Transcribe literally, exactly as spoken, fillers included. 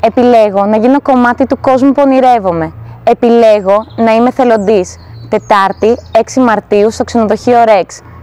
Επιλέγω να γίνω κομμάτι του κόσμου που ονειρεύομαι. Επιλέγω να είμαι θελοντής. Τετάρτη, έξι Μαρτίου, στο ξενοδοχείο Rex.